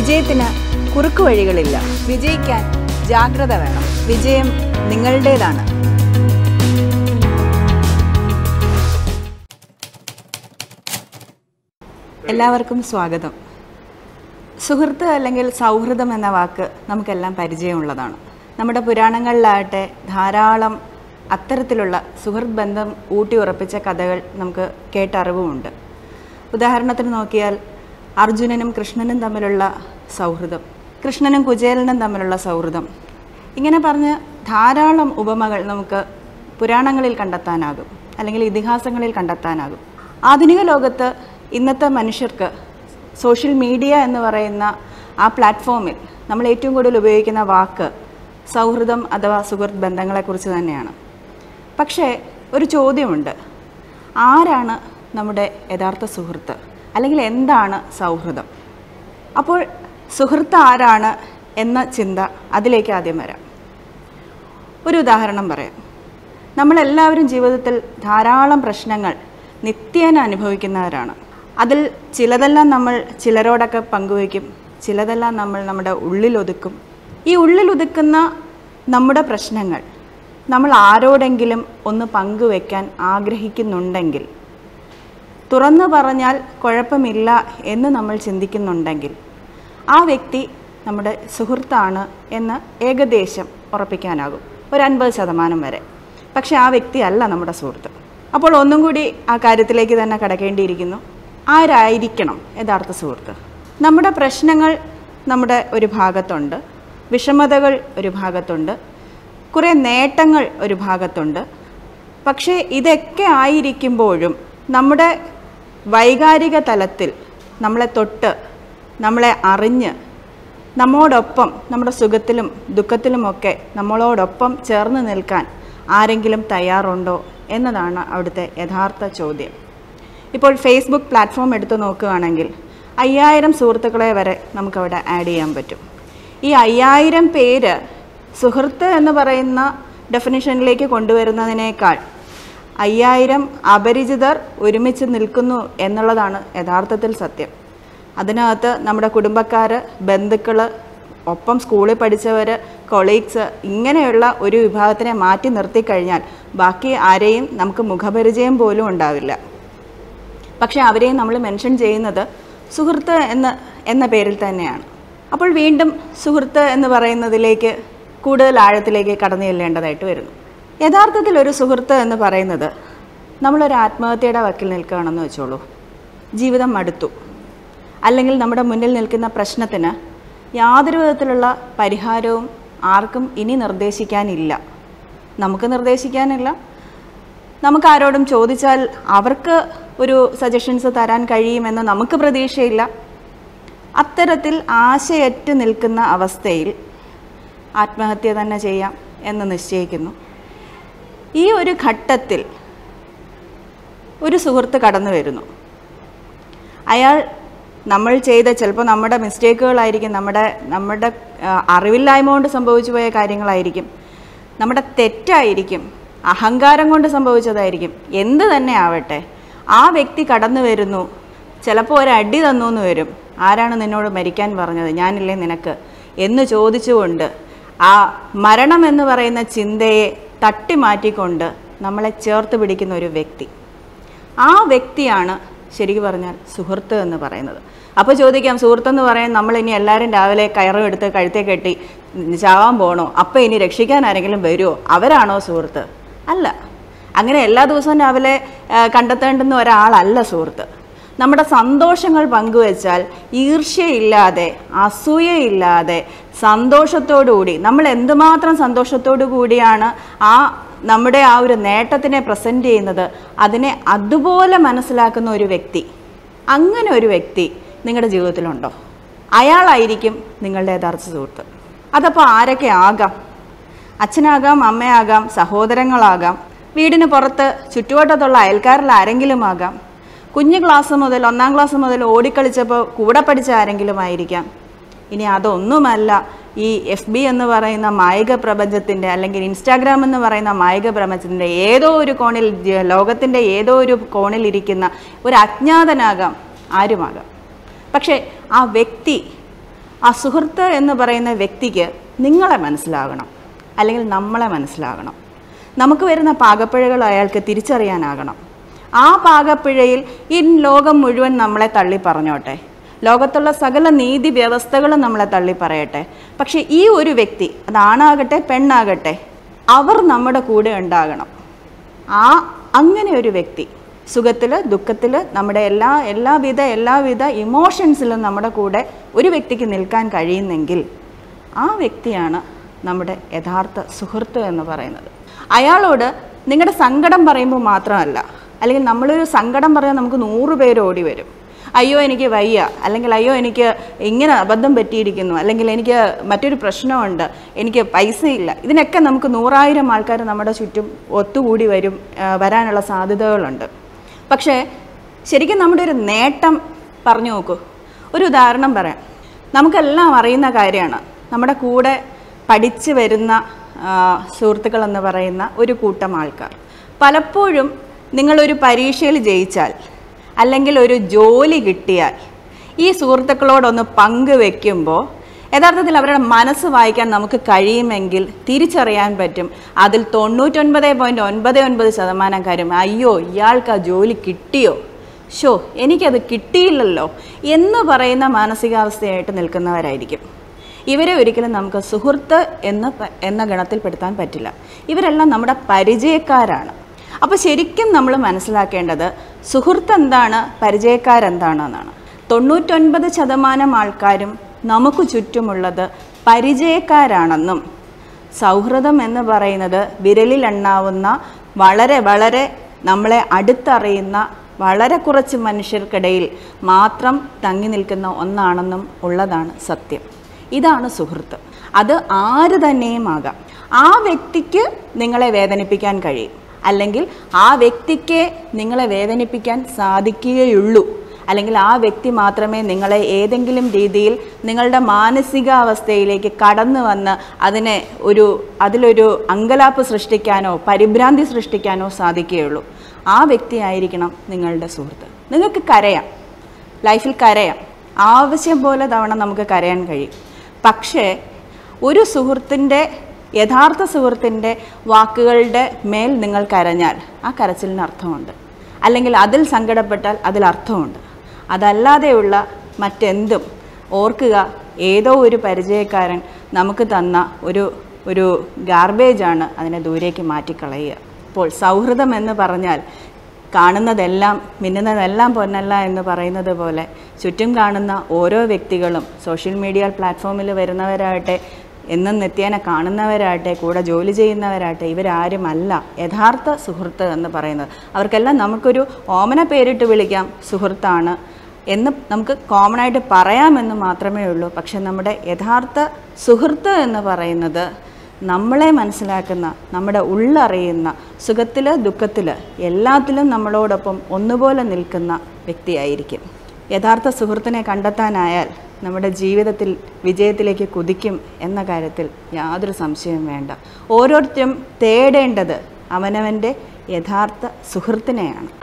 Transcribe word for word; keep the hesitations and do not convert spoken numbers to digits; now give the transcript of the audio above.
വിജയത്തിന് കുറുക്കു വഴികളില്ല. വിജയിക്കാൻ ജാഗ്രത വേണം. വിജയം നിങ്ങളുടേതാണ്. എല്ലാവർക്കും സ്വാഗതം. സുഹൃത്ത് അല്ലെങ്കിൽ സൗഹൃദം എന്ന വാക്ക് നമുക്കെല്ലാം പരിചയമുള്ളതാണ്. നമ്മുടെ പുരാണങ്ങളിലാകട്ടെ ധാരാളം അത്തരത്തിലുള്ള സുഹൃത്ത് ബന്ധം ഊട്ടിയുറപ്പിച്ച കഥകൾ നമുക്ക് കേട്ടറിവുമുണ്ട്. ഉദാഹരണത്തിന് നോക്കിയാൽ അർജുനനും കൃഷ്ണനും തമ്മിലുള്ള സൗഹൃദം, കൃഷ്ണനും കുചേലനും തമ്മിലുള്ള സൗഹൃദം, ഇങ്ങനെ പറഞ്ഞ് ധാരാളം ഉപമകൾ നമുക്ക് പുരാണങ്ങളിൽ കണ്ടെത്താനാകും, അല്ലെങ്കിൽ ഇതിഹാസങ്ങളിൽ കണ്ടെത്താനാകും. ആധുനിക ലോകത്ത് ഇന്നത്തെ മനുഷ്യർക്ക് സോഷ്യൽ മീഡിയ എന്ന് പറയുന്ന ആ പ്ലാറ്റ്ഫോമിൽ നമ്മൾ ഏറ്റവും കൂടുതൽ ഉപയോഗിക്കുന്ന വാക്ക് സൗഹൃദം അഥവാ സുഹൃത്ത് ബന്ധങ്ങളെക്കുറിച്ച് തന്നെയാണ്. പക്ഷേ ഒരു ചോദ്യമുണ്ട്, ആരാണ് നമ്മുടെ യഥാർത്ഥ സുഹൃത്ത്, അല്ലെങ്കിൽ എന്താണ് സൗഹൃദം? അപ്പോൾ സുഹൃത്ത് ആരാണ് എന്ന ചിന്ത, അതിലേക്ക് ആദ്യം വരാം. ഒരു ഉദാഹരണം പറയാം. നമ്മളെല്ലാവരും ജീവിതത്തിൽ ധാരാളം പ്രശ്നങ്ങൾ നിത്യേന അനുഭവിക്കുന്നവരാണ്. അതിൽ ചിലതെല്ലാം നമ്മൾ ചിലരോടൊക്കെ പങ്കുവയ്ക്കും, ചിലതെല്ലാം നമ്മൾ നമ്മുടെ ഉള്ളിലൊതുക്കും. ഈ ഉള്ളിലൊതുക്കുന്ന നമ്മുടെ പ്രശ്നങ്ങൾ നമ്മൾ ആരോടെങ്കിലും ഒന്ന് പങ്കുവയ്ക്കാൻ ആഗ്രഹിക്കുന്നുണ്ടെങ്കിൽ, തുറന്നു പറഞ്ഞാൽ കുഴപ്പമില്ല എന്ന് നമ്മൾ ചിന്തിക്കുന്നുണ്ടെങ്കിൽ, ആ വ്യക്തി നമ്മുടെ സുഹൃത്താണ് എന്ന് ഏകദേശം ഉറപ്പിക്കാനാകും, ഒരു അൻപത് ശതമാനം വരെ. പക്ഷെ ആ വ്യക്തി അല്ല നമ്മുടെ സുഹൃത്ത്. അപ്പോൾ ഒന്നും കൂടി ആ കാര്യത്തിലേക്ക് തന്നെ കടക്കേണ്ടിയിരിക്കുന്നു. ആരായിരിക്കണം യഥാർത്ഥ സുഹൃത്ത്? നമ്മുടെ പ്രശ്നങ്ങൾ നമ്മുടെ ഒരു ഭാഗത്തുണ്ട്, വിഷമതകൾ ഒരു ഭാഗത്തുണ്ട്, കുറേ നേട്ടങ്ങൾ ഒരു ഭാഗത്തുണ്ട്. പക്ഷേ ഇതൊക്കെ ആയിരിക്കുമ്പോഴും നമ്മുടെ വൈകാരിക തലത്തിൽ നമ്മളെ തൊട്ട്, നമ്മളെ അറിഞ്ഞ്, നമ്മോടൊപ്പം നമ്മുടെ സുഖത്തിലും ദുഃഖത്തിലുമൊക്കെ നമ്മളോടൊപ്പം ചേർന്ന് നിൽക്കാൻ ആരെങ്കിലും തയ്യാറുണ്ടോ എന്നതാണ് അവിടുത്തെ യഥാർത്ഥ ചോദ്യം. ഇപ്പോൾ ഫേസ്ബുക്ക് പ്ലാറ്റ്ഫോം എടുത്തു നോക്കുകയാണെങ്കിൽ അയ്യായിരം സുഹൃത്തുക്കളെ വരെ നമുക്കവിടെ ആഡ് ചെയ്യാൻ പറ്റും. ഈ അയ്യായിരം പേര് സുഹൃത്ത് എന്ന് പറയുന്ന ഡെഫിനിഷനിലേക്ക് കൊണ്ടുവരുന്നതിനേക്കാൾ അയ്യായിരം അപരിചിതർ ഒരുമിച്ച് നിൽക്കുന്നു എന്നുള്ളതാണ് യഥാർത്ഥത്തിൽ സത്യം. അതിനകത്ത് നമ്മുടെ കുടുംബക്കാർ, ബന്ധുക്കൾ, ഒപ്പം സ്കൂളിൽ പഠിച്ചവർ, കൊളീഗ്സ്, ഇങ്ങനെയുള്ള ഒരു വിഭാഗത്തിനെ മാറ്റി നിർത്തിക്കഴിഞ്ഞാൽ ബാക്കി ആരെയും നമുക്ക് മുഖപരിചയം പോലും ഉണ്ടാവില്ല. പക്ഷേ അവരെയും നമ്മൾ മെൻഷൻ ചെയ്യുന്നത് സുഹൃത്ത് എന്ന് എന്ന പേരിൽ തന്നെയാണ്. അപ്പോൾ വീണ്ടും സുഹൃത്ത് എന്ന് പറയുന്നതിലേക്ക് കൂടുതൽ ആഴത്തിലേക്ക് കടന്നു ചെല്ലേണ്ടതായിട്ട് വരുന്നു. യഥാർത്ഥത്തിൽ ഒരു സുഹൃത്ത് എന്ന് പറയുന്നത്, നമ്മളൊരു ആത്മഹത്യയുടെ വക്കിൽ നിൽക്കുകയാണെന്ന് വെച്ചോളൂ. ജീവിതം മടുത്തു, അല്ലെങ്കിൽ നമ്മുടെ മുന്നിൽ നിൽക്കുന്ന പ്രശ്നത്തിന് യാതൊരു വിധത്തിലുള്ള പരിഹാരവും ആർക്കും ഇനി നിർദ്ദേശിക്കാനില്ല. നമുക്ക് നിർദ്ദേശിക്കാനില്ല, നമുക്ക് ആരോടും ചോദിച്ചാൽ അവർക്ക് ഒരു സജഷൻസ് തരാൻ കഴിയുമെന്ന് നമുക്ക് പ്രതീക്ഷയില്ല. അത്തരത്തിൽ ആശയറ്റ് നിൽക്കുന്ന അവസ്ഥയിൽ ആത്മഹത്യ തന്നെ ചെയ്യാം എന്ന് നിശ്ചയിക്കുന്നു. ഈ ഒരു ഘട്ടത്തിൽ ഒരു സുഹൃത്ത് കടന്നു വരുന്നു. അയാൾ നമ്മൾ ചെയ്ത, ചിലപ്പോൾ നമ്മുടെ മിസ്റ്റേക്കുകളായിരിക്കും, നമ്മുടെ നമ്മുടെ അറിവില്ലായ്മ കൊണ്ട് സംഭവിച്ചു പോയ കാര്യങ്ങളായിരിക്കും, നമ്മുടെ തെറ്റായിരിക്കും, അഹങ്കാരം കൊണ്ട് സംഭവിച്ചതായിരിക്കും, എന്ത് തന്നെ ആവട്ടെ, ആ വ്യക്തി കടന്നു വരുന്നു. ചിലപ്പോൾ ഒരടി തന്നു എന്ന് വരും. ആരാണ് നിന്നോട് മരിക്കാൻ പറഞ്ഞത്? ഞാനില്ലേ നിനക്ക് എന്ന് ചോദിച്ചുകൊണ്ട് ആ മരണം എന്ന് പറയുന്ന ചിന്തയെ തട്ടി മാറ്റിക്കൊണ്ട് നമ്മളെ ചേർത്ത് പിടിക്കുന്ന ഒരു വ്യക്തി, ആ വ്യക്തിയാണ് ശരിക്കും പറഞ്ഞാൽ സുഹൃത്ത് എന്ന് പറയുന്നത്. അപ്പോൾ ചോദിക്കാം, സുഹൃത്തെന്ന് പറയാൻ നമ്മൾ ഇനി എല്ലാവരും രാവിലെ കയറും എടുത്ത് കഴുത്തേ കെട്ടി ചാവാൻ പോകണോ? അപ്പോൾ ഇനി രക്ഷിക്കാൻ ആരെങ്കിലും വരുമോ? അവരാണോ സുഹൃത്ത്? അല്ല. അങ്ങനെ എല്ലാ ദിവസവും രാവിലെ കണ്ടെത്തേണ്ടുന്ന ഒരാളല്ല സുഹൃത്ത്. നമ്മുടെ സന്തോഷങ്ങൾ പങ്കുവെച്ചാൽ ഈർഷ്യയില്ലാതെ, അസൂയയില്ലാതെ, സന്തോഷത്തോടുകൂടി, നമ്മൾ എന്തുമാത്രം സന്തോഷത്തോടു കൂടിയാണ് ആ നമ്മുടെ ആ ഒരു നേട്ടത്തിനെ പ്രസൻറ്റ് ചെയ്യുന്നത്, അതിനെ അതുപോലെ മനസ്സിലാക്കുന്ന ഒരു വ്യക്തി, അങ്ങനെ ഒരു വ്യക്തി നിങ്ങളുടെ ജീവിതത്തിലുണ്ടോ? അയാളായിരിക്കും നിങ്ങളുടെ യഥാർത്ഥ സുഹൃത്ത്. അതപ്പോൾ ആരൊക്കെ ആകാം? അച്ഛനാകാം, അമ്മയാകാം, സഹോദരങ്ങളാകാം, വീടിന് പുറത്ത് ചുറ്റുവട്ടത്തുള്ള അയൽക്കാരിൽ ആരെങ്കിലും ആകാം, കുഞ്ഞു ക്ലാസ് മുതൽ ഒന്നാം ക്ലാസ് മുതൽ ഓടിക്കളിച്ചപ്പോൾ കൂടെ പഠിച്ച ആരെങ്കിലും ആയിരിക്കാം. ഇനി അതൊന്നുമല്ല, ഈ എഫ് ബി എന്ന് പറയുന്ന മായിക പ്രപഞ്ചത്തിൻ്റെ, അല്ലെങ്കിൽ ഇൻസ്റ്റാഗ്രാം എന്ന് പറയുന്ന മായിക പ്രപഞ്ചത്തിൻ്റെ ഏതോ ഒരു കോണിൽ, ലോകത്തിൻ്റെ ഏതോ ഒരു കോണിലിരിക്കുന്ന ഒരു അജ്ഞാതനാകാം, ആരുമാകാം. പക്ഷേ ആ വ്യക്തി ആ സുഹൃത്ത് എന്ന് പറയുന്ന വ്യക്തിക്ക് നിങ്ങളെ മനസ്സിലാകണം, അല്ലെങ്കിൽ നമ്മളെ മനസ്സിലാകണം. നമുക്ക് വരുന്ന പാകപ്പിഴകൾ അയാൾക്ക് തിരിച്ചറിയാനാകണം. ആ പാകപ്പിഴയിൽ ഈ ലോകം മുഴുവൻ നമ്മളെ തള്ളി പറഞ്ഞോട്ടെ, ലോകത്തുള്ള സകല നീതി വ്യവസ്ഥകളും നമ്മളെ തള്ളി പറയട്ടെ, പക്ഷേ ഈ ഒരു വ്യക്തി, അത് ആണാകട്ടെ പെണ്ണാകട്ടെ, അവർ നമ്മുടെ കൂടെ ഉണ്ടാകണം. ആ അങ്ങനെ ഒരു വ്യക്തി സുഖത്തിൽ ദുഃഖത്തിൽ നമ്മുടെ എല്ലാ എല്ലാവിധ എല്ലാവിധ ഇമോഷൻസിലും നമ്മുടെ കൂടെ ഒരു വ്യക്തിക്ക് നിൽക്കാൻ കഴിയുന്നെങ്കിൽ ആ വ്യക്തിയാണ് നമ്മുടെ യഥാർത്ഥ സുഹൃത്ത് എന്ന് പറയുന്നത്. അയാളോട് നിങ്ങളുടെ സങ്കടം പറയുമ്പോൾ മാത്രമല്ല, അല്ലെങ്കിൽ നമ്മളൊരു സങ്കടം പറയാൻ നമുക്ക് നൂറ് പേര് ഓടി വരും. അയ്യോ എനിക്ക് വയ്യ, അല്ലെങ്കിൽ അയ്യോ എനിക്ക് ഇങ്ങനെ അബദ്ധം പറ്റിയിരിക്കുന്നു, അല്ലെങ്കിൽ എനിക്ക് മറ്റൊരു പ്രശ്നമുണ്ട്, എനിക്ക് പൈസയില്ല. ഇതിനൊക്കെ നമുക്ക് നൂറായിരം ആൾക്കാർ നമ്മുടെ ചുറ്റും ഒത്തുകൂടി വരും, വരാനുള്ള സാധ്യതകളുണ്ട്. പക്ഷേ ശരിക്കും നമ്മുടെ ഒരു നേട്ടം പറഞ്ഞു നോക്കൂ. ഒരു ഉദാഹരണം പറയാം. നമുക്കെല്ലാം അറിയുന്ന കാര്യമാണ്, നമ്മുടെ കൂടെ പഠിച്ചു വരുന്ന സുഹൃത്തുക്കളെന്ന് പറയുന്ന ഒരു കൂട്ടം ആൾക്കാർ. പലപ്പോഴും നിങ്ങളൊരു പരീക്ഷയിൽ ജയിച്ചാൽ, അല്ലെങ്കിൽ ഒരു ജോലി കിട്ടിയാൽ, ഈ സുഹൃത്തുക്കളോടൊന്ന് പങ്കുവെക്കുമ്പോൾ യഥാർത്ഥത്തിൽ അവരുടെ മനസ്സ് വായിക്കാൻ നമുക്ക് കഴിയുമെങ്കിൽ തിരിച്ചറിയാൻ പറ്റും, അതിൽ തൊണ്ണൂറ്റൊൻപത് പോയിൻറ്റ് ഒൻപത് ഒൻപത് ശതമാനം കാര്യം അയ്യോ ഇയാൾക്ക് ആ ജോലി കിട്ടിയോ, ഷോ എനിക്കത് കിട്ടിയില്ലല്ലോ എന്ന് പറയുന്ന മാനസികാവസ്ഥയായിട്ട് നിൽക്കുന്നവരായിരിക്കും. ഇവരെ ഒരിക്കലും നമുക്ക് സുഹൃത്ത് എന്ന് എന്ന ഗണത്തിൽപ്പെടുത്താൻ പറ്റില്ല. ഇവരെല്ലാം നമ്മുടെ പരിചയക്കാരാണ്. അപ്പോൾ ശരിക്കും നമ്മൾ മനസ്സിലാക്കേണ്ടത് സുഹൃത്ത് എന്താണ്, പരിചയക്കാരെന്താണെന്നാണ്. തൊണ്ണൂറ്റൊൻപത് ശതമാനം ആൾക്കാരും നമുക്ക് ചുറ്റുമുള്ളത് പരിചയക്കാരാണെന്നും സൗഹൃദം എന്ന് പറയുന്നത് വിരലിലെണ്ണാവുന്ന വളരെ വളരെ നമ്മളെ അടുത്തറിയുന്ന വളരെ കുറച്ച് മനുഷ്യർക്കിടയിൽ മാത്രം തങ്ങി നിൽക്കുന്ന ഒന്നാണെന്നും ഉള്ളതാണ് സത്യം. ഇതാണ് സുഹൃത്ത്. അത് ആര് തന്നെയും ആകാം. ആ വ്യക്തിക്ക് നിങ്ങളെ വേദനിപ്പിക്കാൻ കഴിയും, അല്ലെങ്കിൽ ആ വ്യക്തിക്ക് നിങ്ങളെ വേദനിപ്പിക്കാൻ സാധിക്കുകയുള്ളൂ, അല്ലെങ്കിൽ ആ വ്യക്തി മാത്രമേ നിങ്ങളെ ഏതെങ്കിലും രീതിയിൽ നിങ്ങളുടെ മാനസികാവസ്ഥയിലേക്ക് കടന്നു വന്ന് അതിനെ ഒരു അതിലൊരു അങ്കലാപ്പ് സൃഷ്ടിക്കാനോ പരിഭ്രാന്തി സൃഷ്ടിക്കാനോ സാധിക്കുകയുള്ളൂ. ആ വ്യക്തിയായിരിക്കണം നിങ്ങളുടെ സുഹൃത്ത്. നിങ്ങൾക്ക് കരയാം, ലൈഫിൽ കരയാം, ആവശ്യം പോലെ തവണ നമുക്ക് കരയാൻ കഴിയും. പക്ഷേ ഒരു സുഹൃത്തിൻ്റെ യഥാർത്ഥ സുഹൃത്തിൻ്റെ വാക്കുകളുടെ മേൽ നിങ്ങൾ കരഞ്ഞാൽ ആ കരച്ചിലിന് അർത്ഥമുണ്ട്, അല്ലെങ്കിൽ അതിൽ സങ്കടപ്പെട്ടാൽ അതിൽ അർത്ഥമുണ്ട്. അതല്ലാതെയുള്ള മറ്റെന്തും ഓർക്കുക, ഏതോ ഒരു പരിചയക്കാരൻ നമുക്ക് തന്ന ഒരു ഒരു ഗാർബേജാണ്, അതിനെ ദൂരേക്ക് മാറ്റിക്കളയുക. അപ്പോൾ സൗഹൃദം എന്ന് പറഞ്ഞാൽ കാണുന്നതെല്ലാം മിന്നുന്നതെല്ലാം പൊന്നല്ല എന്ന് പറയുന്നത് പോലെ ചുറ്റും കാണുന്ന ഓരോ വ്യക്തികളും സോഷ്യൽ മീഡിയ പ്ലാറ്റ്ഫോമിൽ വരുന്നവരാകട്ടെ, എന്നും നിത്യേന കാണുന്നവരാകട്ടെ, കൂടെ ജോലി ചെയ്യുന്നവരാകട്ടെ, ഇവരാരുമല്ല യഥാർത്ഥ സുഹൃത്ത് എന്ന് പറയുന്നത്. അവർക്കെല്ലാം നമുക്കൊരു ഓമന പേരിട്ട് വിളിക്കാം, സുഹൃത്താണ് എന്ന് നമുക്ക് കോമൺ ആയിട്ട് പറയാമെന്ന് മാത്രമേ ഉള്ളൂ. പക്ഷെ നമ്മുടെ യഥാർത്ഥ സുഹൃത്ത് എന്ന് പറയുന്നത് നമ്മളെ മനസ്സിലാക്കുന്ന, നമ്മുടെ ഉള്ളറിയുന്ന, സുഖത്തിൽ ദുഃഖത്തിൽ എല്ലാത്തിലും നമ്മളോടൊപ്പം ഒന്നുപോലെ നിൽക്കുന്ന വ്യക്തിയായിരിക്കും. യഥാർത്ഥ സുഹൃത്തിനെ കണ്ടെത്താനായാൽ നമ്മുടെ ജീവിതത്തിൽ വിജയത്തിലേക്ക് കുതിക്കും എന്ന കാര്യത്തിൽ യാതൊരു സംശയവും വേണ്ട. ഓരോരുത്തരും തേടേണ്ടത് അവനവൻ്റെ യഥാർത്ഥ സുഹൃത്തിനെയാണ്.